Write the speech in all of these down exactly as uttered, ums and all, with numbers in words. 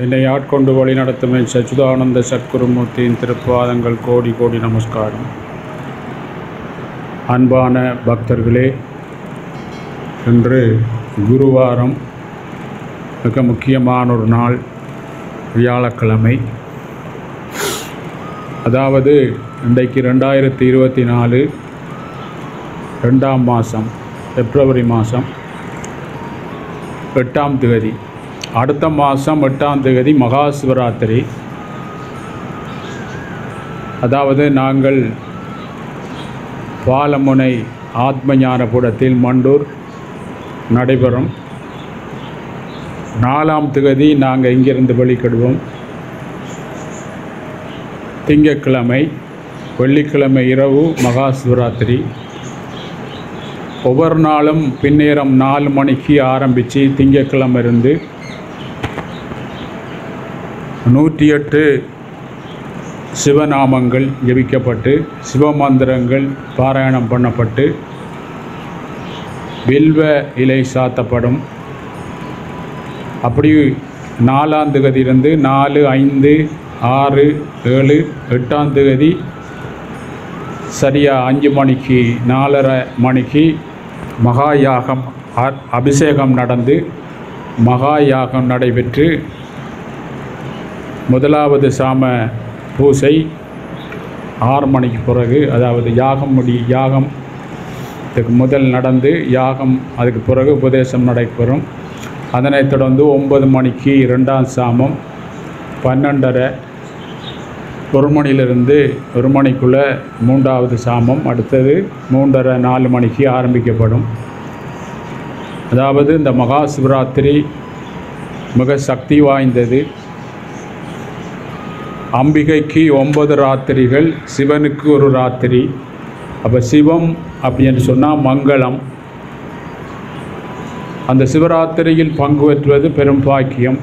என்னை ஆட்கொண்டு வழி நடத்தும் என் சச்சிதானந்த சத்குருமூர்த்தியின் திருப்பாதங்கள் கோடி கோடி நமஸ்காரம். அன்பான பக்தர்களே, இன்று குருவாரம், மிக முக்கியமான ஒரு நாள், வியாழக்கிழமை. அதாவது இன்றைக்கு ரெண்டாயிரத்தி இருபத்தி நாலு ரெண்டாம் மாதம் பிப்ரவரி மாதம் எட்டாம் தேதி. அடுத்த மாதம் எட்டாம் தேதி மகா சிவராத்திரி. அதாவது நாங்கள் பாலமுனை ஆத்மஞானபுரத்தில் மண்டூர் நடைபெறும் நாலாம் தேதி நாங்கள் இங்கிருந்து வெளிக்கிடுவோம். திங்கட்கிழமை வெள்ளிக்கிழமை இரவு மகா சிவராத்திரி. ஒவ்வொரு நாளும் பின்னேரம் நாலு மணிக்கு ஆரம்பித்து திங்கட்கிழமை இருந்து நூற்றி எட்டு சிவநாமங்கள் ஜபிக்கப்பட்டு சிவமந்திரங்கள் பாராயணம் பண்ணப்பட்டு வில்வ இலை சாத்தப்படும். அப்படி நாலாம் தேதியிலிருந்து நாலு ஐந்து ஆறு ஏழு எட்டாம் தேதி சரியாக அஞ்சு மணிக்கு நாலரை மணிக்கு மகா யாகம் அபிஷேகம் நடந்து மகா யாகம் நடைபெற்று முதலாவது சாம பூசை ஆறு மணிக்கு பிறகு, அதாவது யாகம் முடி யாகம் இதுக்கு முதல் நடந்து யாகம் அதுக்கு பிறகு உபதேசம் நடைபெறும். அதனைத் தொடர்ந்து ஒன்பது மணிக்கு ரெண்டாம் சாமம், பன்னெண்டரை ஒரு மணிலிருந்து ஒரு மணிக்குள்ளே மூன்றாவது சாமம், அடுத்தது மூன்றரை நாலு மணிக்கு ஆரம்பிக்கப்படும். அதாவது இந்த மகா சிவராத்திரி மிக சக்தி வாய்ந்தது. அம்பிகைக்கு ஒன்பது ராத்திரிகள், சிவனுக்கு ஒரு ராத்திரி. அப்போ சிவம் அப்படின்னு சொன்னால் மங்களம். அந்த சிவராத்திரியில் பங்கு பெற்றுவது பெரும் பாக்கியம்.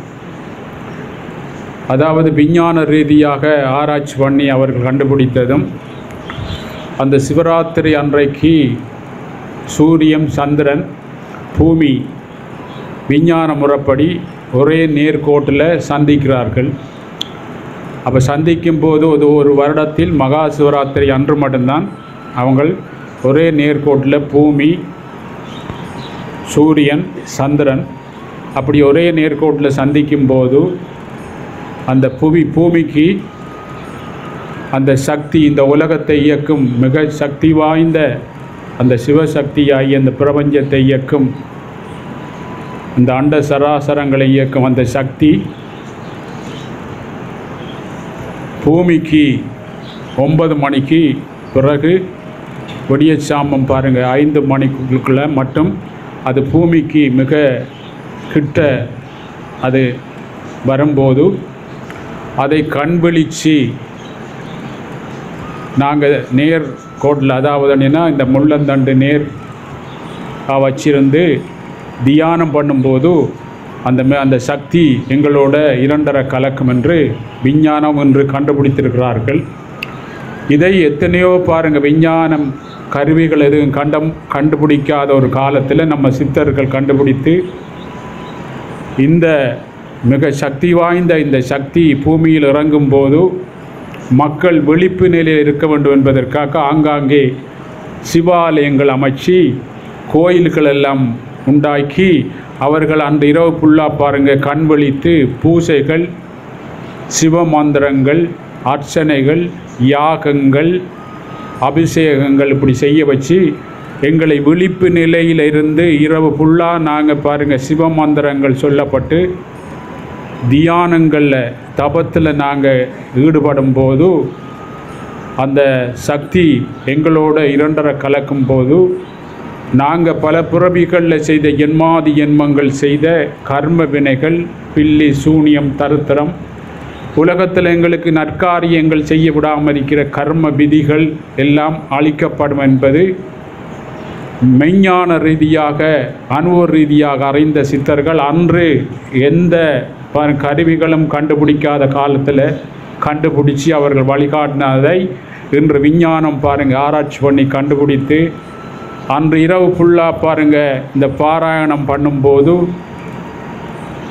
அதாவது விஞ்ஞான ரீதியாக ஆராய்ச்சி பண்ணி அவர்கள் கண்டுபிடித்ததும், அந்த சிவராத்திரி அன்றைக்கு சூரியன் சந்திரன் பூமி விஞ்ஞான முறைப்படி ஒரே நேர்கோட்டில் சந்திக்கிறார்கள். அப்போ சந்திக்கும் போது அது ஒரு வருடத்தில் மகா சிவராத்திரி அன்று மட்டும்தான் அவங்கள் ஒரே நேர்கோட்டில் பூமி சூரியன் சந்திரன் அப்படி ஒரே நேர்கோட்டில் சந்திக்கும் போது அந்த புவி பூமிக்கு அந்த சக்தி, இந்த உலகத்தை இயக்கும் மிக சக்தி வாய்ந்த அந்த சிவசக்தியாகி அந்த பிரபஞ்சத்தை இயக்கும், இந்த அண்ட சராசரங்களை இயக்கும் அந்த சக்தி பூமிக்கு ஒன்பது மணிக்கு பிறகு விடிய சாமம் பாருங்கள் ஐந்து மணிக்குள்ளே மட்டும் அது பூமிக்கு மிக கிட்ட அது வரும்போது அதை கண்விழிச்சு நாங்கள் நேர் கோட்டில், அதாவது என்னென்னா இந்த முள்ளந்தண்டு நேர் வச்சிருந்து தியானம் பண்ணும்போது அந்த அந்த சக்தி எங்களோட இரண்டரை கலக்கும் என்று விஞ்ஞானம் என்று கண்டுபிடித்திருக்கிறார்கள். இதை எத்தனையோ பாருங்கள், விஞ்ஞானம் கருவிகள் எதுவும் கண்டம் கண்டுபிடிக்காத ஒரு காலத்தில் நம்ம சித்தர்கள் கண்டுபிடித்து இந்த மிக சக்தி வாய்ந்த இந்த சக்தி பூமியில் இறங்கும் போது மக்கள் விழிப்பு நிலையில் இருக்க வேண்டும் என்பதற்காக ஆங்காங்கே சிவாலயங்கள் அமைச்சு கோயில்கள் எல்லாம் உண்டாக்கி அவர்கள் அந்த இரவு ஃபுல்லாக பாருங்கள் கண் விழித்து பூசைகள், சிவமந்திரங்கள், அர்ச்சனைகள், யாகங்கள், அபிஷேகங்கள் இப்படி செய்ய வச்சு எங்களை விழிப்பு நிலையில் இருந்து இரவு ஃபுல்லாக நாங்கள் பாருங்கள் சிவமந்திரங்கள் சொல்லப்பட்டு தியானங்களில் தபத்தில் நாங்கள் ஈடுபடும் போது அந்த சக்தி எங்களோட இரண்டரை கலக்கும் போது நாங்கள் பல பிறவிகளில் செய்த என்மாதி என்மங்கள் செய்த கர்ம வினைகள், பில்லி சூனியம் தருத்திரம், உலகத்தில் எங்களுக்கு நற்காரியங்கள் செய்ய விடாமல் இருக்கிற கர்ம விதிகள் எல்லாம் அழிக்கப்படும் என்பது மெய்ஞான ரீதியாக அனுபவ ரீதியாக அறிந்த சித்தர்கள் அன்று எந்த கருவிகளும் கண்டுபிடிக்காத காலத்தில் கண்டுபிடிச்சி அவர்கள் வழிகாட்டினதை இன்று விஞ்ஞானம் பாருங்கள் ஆராய்ச்சி பண்ணி கண்டுபிடித்து அன்று இரவு ஃபுல்லாக பாருங்கள் இந்த பாராயணம் பண்ணும்போது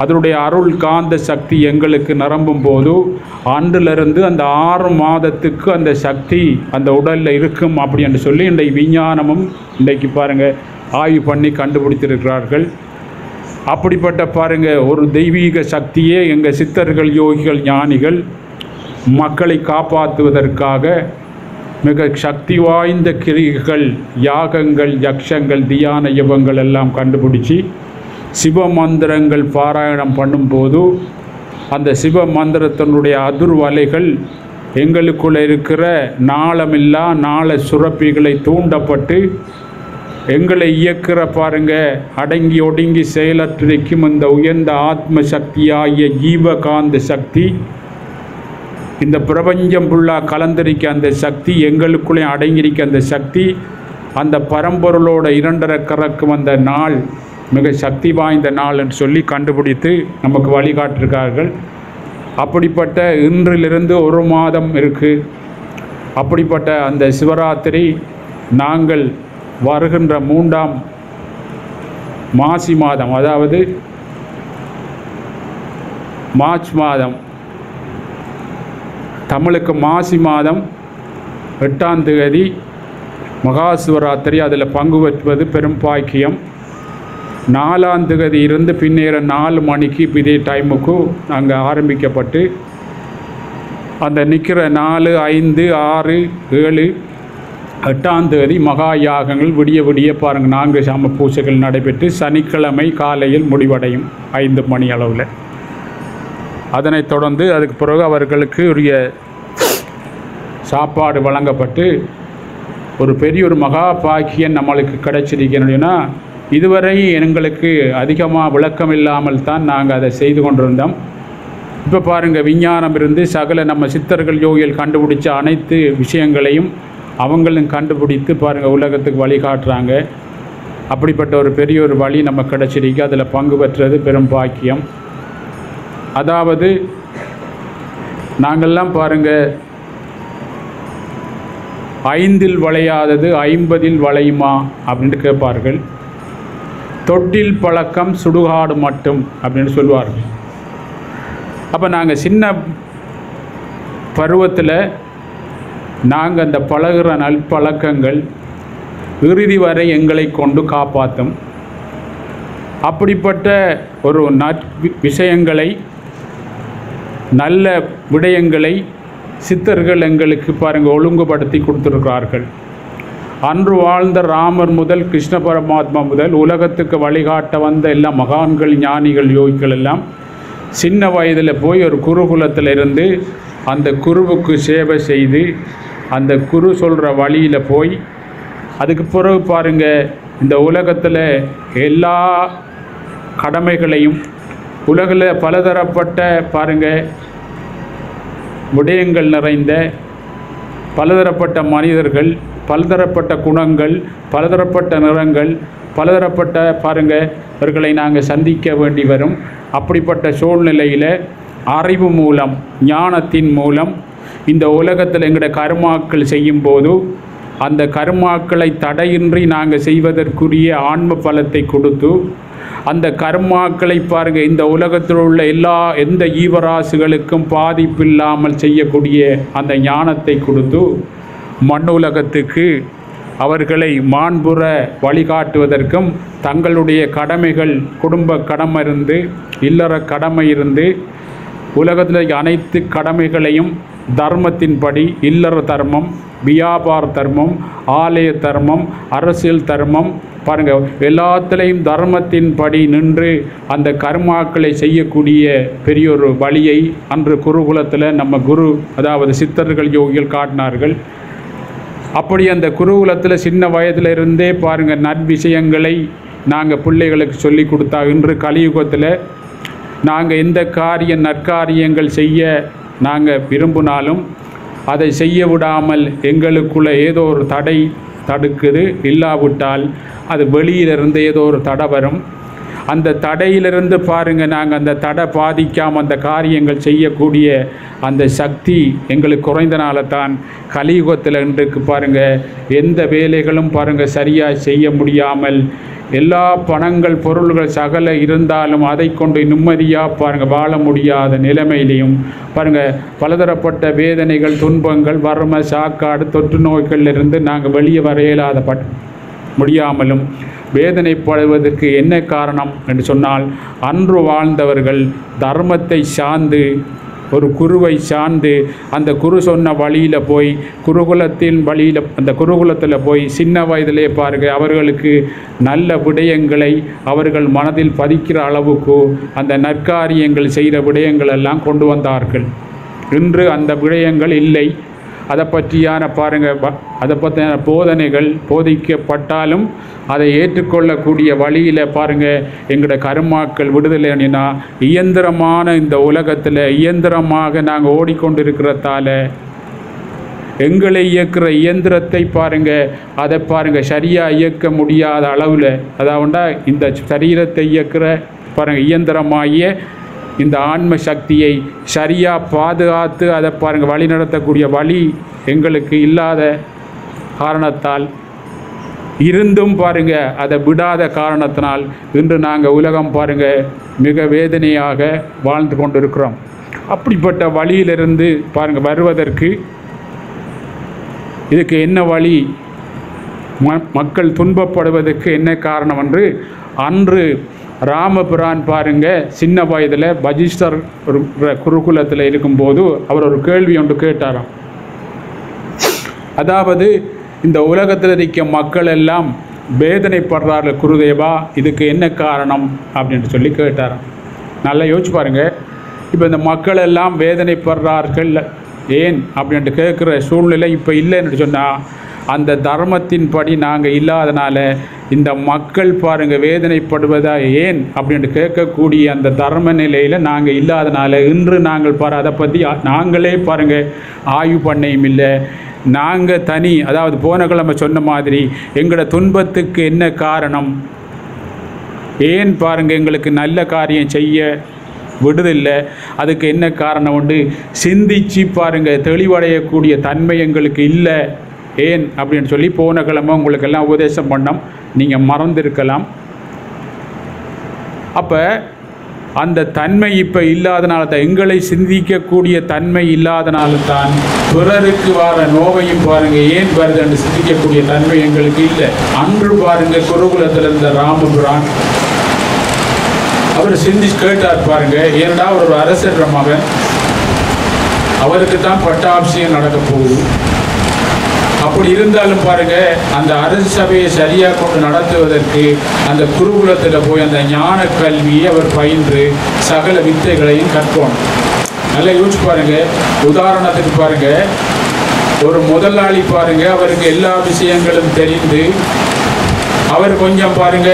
அதனுடைய அருள் காந்த சக்தி எங்களுக்கு நிரம்பும் போது அன்றிலிருந்து அந்த ஆறு மாதத்துக்கு அந்த சக்தி அந்த உடலில் இருக்கும் அப்படி என்று சொல்லி இன்றைக்கு விஞ்ஞானமும் இன்றைக்கு பாருங்கள் ஆய்வு பண்ணி கண்டுபிடித்திருக்கிறார்கள். அப்படிப்பட்ட பாருங்கள் ஒரு தெய்வீக சக்தியே எங்கள் சித்தர்கள், யோகிகள், ஞானிகள் மக்களை காப்பாற்றுவதற்காக மிக சக்தி வாய்ந்த கிரிகள், யாகங்கள், யக்ஷங்கள், தியான யுகங்கள் எல்லாம் கண்டுபிடிச்சி சிவ மந்திரங்கள் பாராயணம் பண்ணும்போது அந்த சிவ மந்திரத்தினுடைய அதிர்வலைகள் எங்களுக்குள்ளே இருக்கிற நாளமில்லா நாள சுரப்பிகளை தூண்டப்பட்டு எங்களை இயக்கிற பாருங்க அடங்கி ஒடுங்கி செயலற்றிருக்கும் இந்த உயர்ந்த ஆத்ம சக்தியாகிய ஜீவகாந்த சக்தி, இந்த பிரபஞ்சம் ஃபுல்லாக கலந்திருக்க அந்த சக்தி, எங்களுக்குள்ளே அடங்கியிருக்க அந்த சக்தி, அந்த பரம்பொருளோட இரண்டரை கறக்கும் அந்த நாள் மிக சக்தி வாய்ந்த நாள் என்று சொல்லி கண்டுபிடித்து நமக்கு வழிகாட்டிருக்கார்கள். அப்படிப்பட்ட இன்றிலிருந்து ஒரு மாதம் இருக்குது. அப்படிப்பட்ட அந்த சிவராத்திரி நாங்கள் வருகின்ற மூன்றாம் மாசி மாதம், அதாவது மார்ச் மாதம், தமிழுக்கு மாசி மாதம் எட்டாம் தேதி மகா சிவராத்திரி, அதில் பங்கு பெற்றுவது பெரும் பாக்கியம். நாலாம் தேதி இருந்து பின்னேற நாலு மணிக்கு இதே டைமுக்கு அங்கே ஆரம்பிக்கப்பட்டு அந்த நிற்கிற நாலு, ஐந்து, ஆறு, ஏழு, எட்டாம் தேதி மகா யாகங்கள் விடிய விடிய பாருங்கள் நான்கு சாம பூஜைகள் நடைபெற்று சனிக்கிழமை காலையில் முடிவடையும் ஐந்து மணி அளவில். அதனைத் தொடர்ந்து அதுக்கு பிறகு அவர்களுக்கு உரிய சாப்பாடு வழங்கப்பட்டு ஒரு பெரிய ஒரு மகா பாக்கியம் நம்மளுக்கு கிடைச்சிருக்கணும்னா, இதுவரை எங்களுக்கு அதிகமாக விளக்கம் இல்லாமல் தான் நாங்கள் அதை செய்து கொண்டிருந்தோம். இப்போ பாருங்கள் விஞ்ஞானம் இருந்து சகல நம்ம சித்தர்கள், யோகிகள் கண்டுபிடிச்ச அனைத்து விஷயங்களையும் அவங்களும் கண்டுபிடித்து பாருங்கள் உலகத்துக்கு வழிகாட்டுறாங்க. அப்படிப்பட்ட ஒரு பெரிய ஒரு வழி நம்ம கிடைச்சிருக்கு. அதில் பங்கு பெற்றது பெரும் பாக்கியம். அதாவது நாங்கள்லாம் பாருங்கள் ஐந்தில் வளையாதது ஐம்பதில் வளையுமா அப்படின்னு கேட்பார்கள். தொட்டில் பழக்கம் சுடுகாடு மட்டும் அப்படின்னு சொல்லுவார்கள். அப்போ நாங்கள் சின்ன பருவத்தில் நாங்கள் அந்த பழகிற நல்பழக்கங்கள் இறுதி வரை எங்களை கொண்டு காப்பாற்றும். அப்படிப்பட்ட ஒரு நற் விஷயங்களை, நல்ல விடயங்களை சித்தர்கள் எங்களுக்கு பாருங்கள் ஒழுங்குபடுத்தி கொடுத்துருக்கிறார்கள். அன்று வாழ்ந்த ராமர் முதல் கிருஷ்ண பரமாத்மா முதல் உலகத்துக்கு வழிகாட்ட வந்த எல்லா மகான்கள், ஞானிகள், யோகிகள் எல்லாம் சின்ன வயதில் போய் ஒரு குருகுலத்தில் இருந்து அந்த குருவுக்கு சேவை செய்து அந்த குரு சொல்கிற வழியில் போய் அதுக்கு பிறகு பாருங்கள் இந்த உலகத்தில் எல்லா கடமைகளையும் உலகில் பலதரப்பட்ட பாருங்கள் விடயங்கள் நிறைந்த பலதரப்பட்ட மனிதர்கள், பலதரப்பட்ட குணங்கள், பலதரப்பட்ட நிறங்கள், பலதரப்பட்ட பாருங்கள் அவர்களை நாங்கள் சந்திக்க வேண்டி வரும். அப்படிப்பட்ட சூழ்நிலையில் அறிவு மூலம், ஞானத்தின் மூலம் இந்த உலகத்தில் எங்களுடைய கர்மாக்கள் செய்யும்போது அந்த கர்மாக்களை தடையின்றி நாங்கள் செய்வதற்குரிய ஆன்ம பலத்தை கொடுத்து அந்த கர்மாக்களை பாருங்கள் இந்த உலகத்தில் உள்ள எல்லா எந்த ஈவராசுகளுக்கும் பாதிப்பில்லாமல் செய்யக்கூடிய அந்த ஞானத்தை கொடுத்து மண் உலகத்துக்கு அவர்களை மாண்புற வழிகாட்டுவதற்கும் தங்களுடைய கடமைகள், குடும்ப கடமை இருந்து, இல்லற கடமை இருந்து, உலகத்தில் அனைத்து கடமைகளையும் தர்மத்தின்படி இல்லற தர்மம், வியாபார தர்மம், ஆலய தர்மம், அரசியல் தர்மம் பாருங்கள் எல்லாத்துலேயும் தர்மத்தின்படி நின்று அந்த கர்மாக்களை செய்யக்கூடிய பெரிய ஒரு வழியை அன்று குருகுலத்தில் நம்ம குரு அதாவது சித்தர்கள், யோகிகள் காட்டினார்கள். அப்படி அந்த குருகுலத்தில் சின்ன வயதில் இருந்தே பாருங்கள் நற்விஷயங்களை நாங்கள் பிள்ளைகளுக்கு சொல்லி கொடுத்தா இன்று கலியுகத்தில் நாங்கள் எந்த காரிய நற்காரியங்கள் செய்ய நாங்கள் விரும்பினாலும் அதை செய்ய விடாமல் எங்களுக்குள்ள ஏதோ ஒரு தடை தடுக்குது. இல்லாவிட்டால் அது வெளியிலிருந்து ஏதோ ஒரு தடை வரும். அந்த தடையிலிருந்து பாருங்கள் நாங்கள் அந்த தடை பாதிக்காமல் அந்த காரியங்கள் செய்யக்கூடிய அந்த சக்தி எங்களுக்கு குறைந்தனால தான் கலியுகத்தில் இன்றைக்கு பாருங்கள் எந்த வேலைகளும் பாருங்கள் சரியாக செய்ய முடியாமல் எல்லா பணங்கள் பொருள்கள் சகல இருந்தாலும் அதை கொண்டு நிம்மதியாக பாருங்கள் வாழ முடியாத நிலைமையிலையும் பாருங்கள் பலதரப்பட்ட வேதனைகள் துன்பங்கள் வறுமை சாக்காடு தொற்று நோய்களிலிருந்து நாங்கள் வெளியே வர இயலாத பட் முடியாமலும் வேதனைப்படுவதற்கு என்ன காரணம் என்று சொன்னால் அன்று வாழ்ந்தவர்கள் தர்மத்தை சார்ந்து ஒரு குருவை சார்ந்து அந்த குரு சொன்ன வழியில் போய் குருகுலத்தின் வழியில் அந்த குருகுலத்தில் போய் சின்ன வயதிலே பாருங்கள் அவர்களுக்கு நல்ல விடயங்களை அவர்கள் மனதில் பதிக்கிற அளவுக்கு அந்த நற்காரியங்கள் செய்கிற விடயங்கள் எல்லாம் கொண்டு வந்தார்கள். இன்று அந்த விடயங்கள் இல்லை. அதை பற்றியான பாருங்கள் அதை பற்றின போதனைகள் போதிக்கப்பட்டாலும் அதை ஏற்றுக்கொள்ளக்கூடிய வழியில் பாருங்கள் எங்களோட கர்மாக்கள் விடுதலைன்னா இயந்திரமான இந்த உலகத்தில் இயந்திரமாக நாங்கள் ஓடிக்கொண்டிருக்கிறதால எங்களை இயக்குகிற இயந்திரத்தை பாருங்கள் அதை பாருங்கள் சரியாக இயக்க முடியாத அளவில் அதாவண்டா இந்த சரீரத்தை இயக்குகிற பாருங்கள் இயந்திரமாகிய இந்த ஆன்ம சக்தியை சரியாக பாதுகாத்து அதை பாருங்கள் வழி நடத்தக்கூடிய வழி எங்களுக்கு இல்லாத காரணத்தால் இருந்தும் பாருங்கள் அதை விடாத காரணத்தினால் இன்று நாங்கள் உலகம் பாருங்கள் மிக வேதனையாக வாழ்ந்து கொண்டிருக்கிறோம். அப்படிப்பட்ட வழியிலிருந்து பாருங்கள் வருவதற்கு இதுக்கு என்ன வழி, ம மக்கள் துன்பப்படுவதற்கு என்ன காரணம் என்று அன்று ராமபிரான் பாருங்க சின்ன வயதில் பஜிஷ்டர் ஒரு குருகுலத்தில் இருக்கும்போது அவர் ஒரு கேள்வி ஒன்று கேட்டாராம். அதாவது இந்த உலகத்தில் இருக்க மக்கள் எல்லாம் வேதனைப்படுறார்கள் குருதேவா, இதுக்கு என்ன காரணம் அப்படின்னு சொல்லி கேட்டாராம். நல்லா யோசிச்சு பாருங்கள். இப்போ இந்த மக்கள் எல்லாம் வேதனைப்படுறார்கள் ஏன் அப்படின்ட்டு கேட்குற சூழ்நிலை இப்போ இல்லைன்னு சொன்னால் அந்த தர்மத்தின்படி நாங்கள் இல்லாதனால இந்த மக்கள் பாருங்கள் வேதனைப்படுவதா ஏன் அப்படின்ட்டு கேட்கக்கூடிய அந்த தர்ம நிலையில் நாங்கள் இல்லாதனால இன்று நாங்கள் பாரு அதை பற்றி நாங்களே பாருங்கள் ஆய்வு பண்ணையும் இல்லை. நாங்கள் தனி அதாவது போன கிழமை சொன்ன மாதிரி எங்களோட துன்பத்துக்கு என்ன காரணம், ஏன் பாருங்கள் எங்களுக்கு நல்ல காரியம் செய்ய விடுதில்லை, அதுக்கு என்ன காரணம் உண்டு சிந்திச்சு பாருங்கள் தெளிவடையக்கூடிய தன்மை எங்களுக்கு இல்லை ஏன் அப்படின்னு சொல்லி போன கிழமை உங்களுக்கெல்லாம் உபதேசம் பண்ணோம், நீங்கள் மறந்திருக்கலாம். அப்போ அந்த தன்மை இப்போ இல்லாதனால தான் எங்களை சிந்திக்கக்கூடிய தன்மை இல்லாதனால தான் பிறருக்கு வர நோவையும் பாருங்கள் ஏன் வருது என்று சிந்திக்கக்கூடிய தன்மை எங்களுக்கு இல்லை. அன்று பாருங்கள் குருகுலத்தில் இருந்த ராமபிரான் அவர் சிந்திச்சு கேட்டார் பாருங்க, ஏன்னா அவர் ஒரு அரசர் மகன், அவருக்கு தான் பட்டாபிஷேகம் நடக்க போகுது. அப்படி இருந்தாலும் பாருங்க அந்த அரசு சபையை சரியாக கொண்டு நடத்துவதற்கு அந்த குருகுலத்தில் போய் அந்த ஞான கல்வியை அவர் பயின்று சகல வித்தைகளையும் கற்போம். நல்லா யோசிச்சு பாருங்க. உதாரணத்துக்கு பாருங்க, ஒரு முதலாளி பாருங்க அவருக்கு எல்லா விஷயங்களும் தெரிந்து அவர் கொஞ்சம் பாருங்க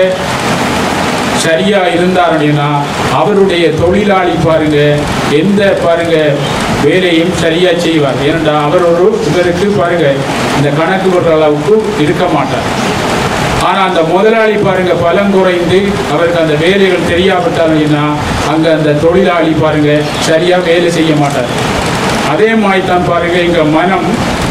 சரியா இருந்தார் அப்படின்னா அவருடைய தொழிலாளி பாருங்க எந்த பாருங்க வேலையும் சரியா செய்வார். ஏனென்றா அவர் ஒரு இவருக்கு பாருங்க இந்த கணக்கு போடுற அளவுக்கு இருக்க மாட்டார். ஆனால் அந்த முதலாளி பாருங்க பலம் குறைந்து அவருக்கு அந்த வேலைகள் தெரியாவிட்டார் அப்படின்னா அங்கே அந்த தொழிலாளி பாருங்க சரியா வேலை செய்ய மாட்டார். அதே மாதிரி தான் பாருங்க எங்க மனம்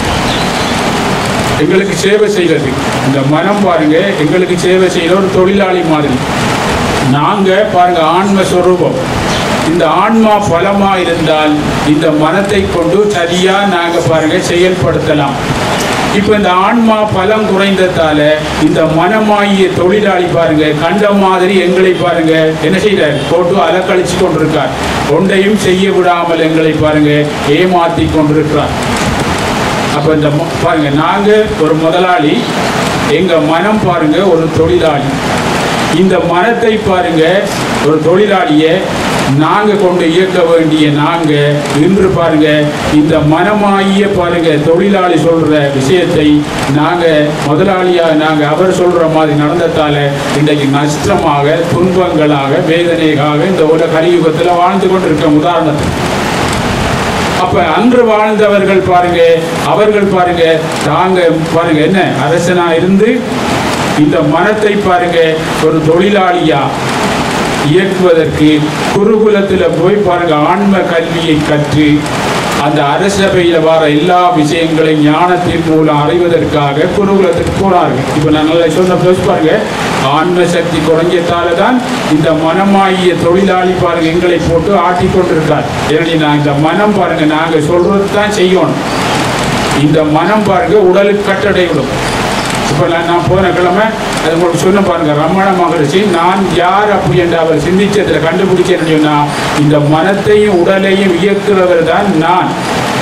எங்களுக்கு சேவை செய்கிறது. இந்த மனம் பாருங்க எங்களுக்கு சேவை செய்கிற ஒரு தொழிலாளி மாதிரி. நாங்கள் பாருங்க ஆன்ம ஸ்வரூபம். இந்த ஆன்மா பலமா இருந்தால் இந்த மனத்தை கொண்டு சரியா நாங்கள் பாருங்க செயல்படுத்தலாம். இப்போ இந்த ஆன்மா பலம் குறைந்ததால இந்த மனமாகிய தொழிலாளி பாருங்க கண்ட மாதிரி எங்களை பாருங்க என்ன செய்யறார், போட்டு அலக்கழிச்சு கொண்டிருக்கார். ஒன்றையும் செய்ய விடாமல் எங்களை பாருங்க ஏமாற்றி கொண்டிருக்கிறார். அப்போ இந்த பாருங்க நாங்கள் ஒரு முதலாளி, எங்க மனம் பாருங்க ஒரு தொழிலாளி. இந்த மனத்தை பாருங்க ஒரு தொழிலாளியை நாங்கள் கொண்டு இயக்க வேண்டிய நாங்கள் இன்று பாருங்க இந்த மனமாகிய பாருங்க தொழிலாளி சொல்ற விஷயத்தை நாங்கள் முதலாளியாக நாங்கள் அவர் சொல்ற மாதிரி நடந்ததால இன்றைக்கு நஷ்டமாக துன்பங்களாக வேதனைக்காக இந்த உலக கலியுகத்தில் வாழ்ந்து கொண்டிருக்க உதாரணத்துக்கு. அப்ப அன்று வாழ்ந்தவர்கள் பாருங்க அவர்கள் பாருங்க தாங்க பாருங்க என்ன அரசனா இருந்து இந்த மனத்தை பாருங்க ஒரு தொழிலாளியா இயக்குவதற்கு குருகுலத்தில் போய் பாருங்க ஆன்ம கல்வியை கற்று அந்த அரசபையில் வர எல்லா விஷயங்களையும் ஞானத்தின் மூலம் அறிவதற்காக குருகுலத்துக்கு போனார்கள். இப்போ நான் நல்லா சொன்ன ப்ளஸ் பாருங்க, ஆன்ம சக்தி குறைஞ்சதால தான் இந்த மனமாகிய தொழிலாளி பாருங்க எங்களை போட்டு ஆட்டி கொண்டிருக்கார். ஏன்னா நான் இந்த மனம் பாருங்க நாங்கள் சொல்றது தான் செய்யணும். இந்த மனம் பாருங்க உடலுக்கு கட்டடை விடும். இப்போ நான் நான் போன கிழமை அது உங்களுக்கு சொன்ன பாருங்க, ரமண மகரிஷி நான் யார் அப்படி என்று அவர் சிந்திச்சதில் கண்டுபிடிச்சேன்னு சொன்னா, இந்த மனத்தையும் உடலையும் இயக்குறவர் தான் நான்.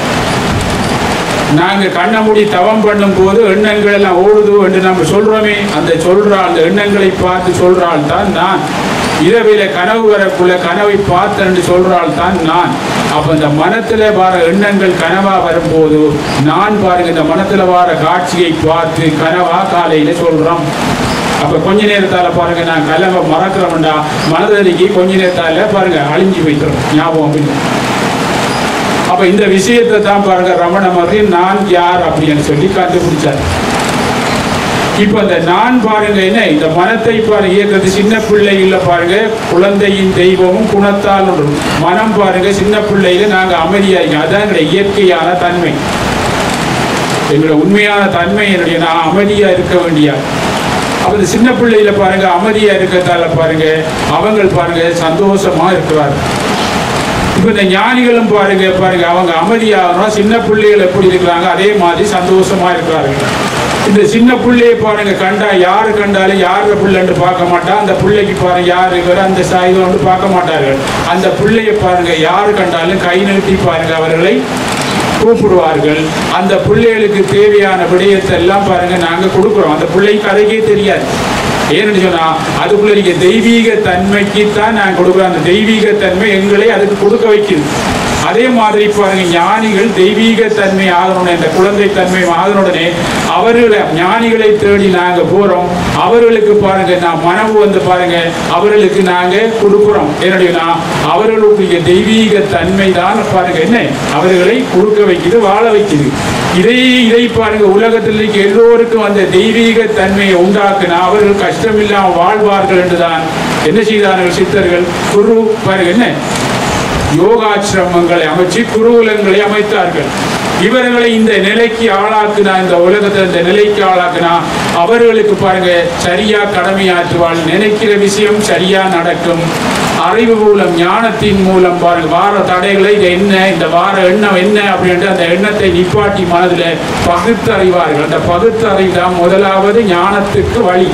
நாங்கள் கண்ண மூடி தவம் பண்ணும் போது எண்ணங்கள் எல்லாம் ஓடுது என்று நம்ம சொல்றோமே, அந்த சொல்ற அந்த எண்ணங்களை பார்த்து சொல்றாள் தான் நான். இரவில கனவு வரக்குள்ள கனவை பார்த்தேன்னு சொல்றாள் தான் நான். அப்ப இந்த மனத்துல வர எண்ணங்கள் கனவா வரும்போது நான் பாருங்க இந்த மனத்துல வர காட்சியை பார்த்து கனவா காலையில சொல்றோம். அப்ப கொஞ்ச நேரத்தால பாருங்க நான் கனவை மறக்கிறோம்டா மனதறிக்கை கொஞ்ச நேரத்தால பாருங்க அழிஞ்சு போய்க்கிறோம் ஞாபகம் அப்படின்னு. அப்ப இந்த விஷயத்தை தான் பாருங்க ரமண மகரிஷி நான் யார் அப்படின்னு சொல்லி கண்டுபிடிச்சார். இப்ப இந்த நான் பாருங்க என்ன இந்த மனத்தை பாருங்க இயக்கிறது சின்ன பிள்ளைகள பாருங்க குழந்தையின் தெய்வமும் குணத்தால் ஒன்று. மனம் பாருங்க சின்ன பிள்ளையில நாங்க அமைதியாயிருக்கோம். அதான் எங்களுடைய இயற்கையான தன்மை, எங்களுடைய உண்மையான தன்மை. என்னுடைய நான் அமைதியா இருக்க வேண்டிய அப்ப இந்த சின்ன பிள்ளையில பாருங்க அமைதியா இருக்கிறதால பாருங்க அவங்க பாருங்க சந்தோஷமா இருக்கிறார். இப்ப இந்த ஞானிகளும் பாருங்க பாருங்க அவங்க அமைதியாகணும். சின்ன பிள்ளைகள் எப்படி இருக்கிறாங்க அதே மாதிரி சந்தோஷமா இருக்கிறார்கள். இந்த சின்ன பிள்ளையை பாருங்க கண்டா யாரு கண்டாலும் யாரு பிள்ளைன்னு பார்க்க மாட்டா. அந்த பிள்ளைக்கு பாருங்க யாரு இவர் அந்த சாயுதம் வந்து பார்க்க மாட்டார்கள். அந்த பிள்ளையை பாருங்க யாரு கண்டாலும் கை நிறுத்தி பாருங்க அவர்களை கூப்பிடுவார்கள். அந்த பிள்ளைகளுக்கு தேவையான விடயத்தை எல்லாம் பாருங்க நாங்க கொடுக்குறோம். அந்த பிள்ளைக்கு கதைக்கே தெரியாது. ஏன்னு சொன்னா அதுக்குள்ள நீங்க தெய்வீக தன்மைக்கு தான் நான் கொடுக்குறோம். அந்த தெய்வீக தன்மை எங்களை அதுக்கு கொடுக்க வைக்குது. அதே மாதிரி பாருங்க ஞானிகள் தெய்வீக தன்மை ஆகணும் என்ற குழந்தை தன்மை ஆகணுடனே அவர்களை ஞானிகளை தேடி நாங்க போறோம். அவர்களுக்கு பாருங்க நான் மனவு வந்து பாருங்க அவர்களுக்கு நாங்க கொடுக்குறோம். என்னுடைய அவர்களுடைய தெய்வீக தன்மை தான் பாருங்க என்ன அவர்களை கொடுக்க வைக்குது, வாழ வைக்குது. இதை இதை பாருங்க உலகத்தில் எல்லோருக்கும் அந்த தெய்வீக தன்மையை உண்டாக்குனா அவர்கள் கஷ்டமில்லாமல் வாழ்வார்கள் என்றுதான் என்ன செய்தார்கள் சித்தர்கள். குரு பாருங்க என்ன யோகாசிரமங்களை அமைச்சு குருகுலங்களை அமைத்தார்கள். இவர்களை இந்த நிலைக்கு ஆளாக்குனா இந்த உலகத்தை இந்த நிலைக்கு ஆளாக்குனா அவர்களுக்கு பாருங்க சரியா கடமையாற்றுவாள். நினைக்கிற விஷயம் சரியா நடக்கும். அறிவு மூலம் ஞானத்தின் மூலம் பாருங்க வார தடைகளை என்ன இந்த வார எண்ணம் என்ன அப்படின்ட்டு அந்த எண்ணத்தை நிப்பாட்டி மனதில் பகுத்து அறிவார்கள். அந்த பகுத்து அறிதான் முதலாவது ஞானத்துக்கு வழி.